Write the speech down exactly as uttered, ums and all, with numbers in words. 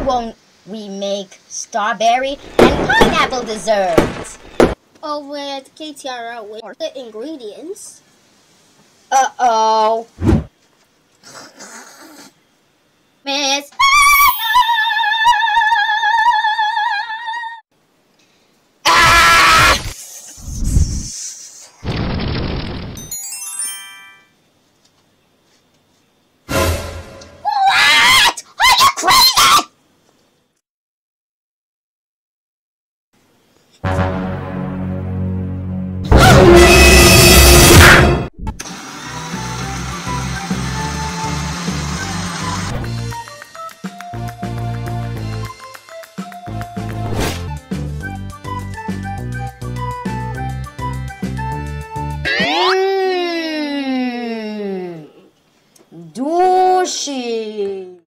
won't we make strawberry and pineapple dessert? Oh, with K-Tiara, with the ingredients. Uh-oh. Miss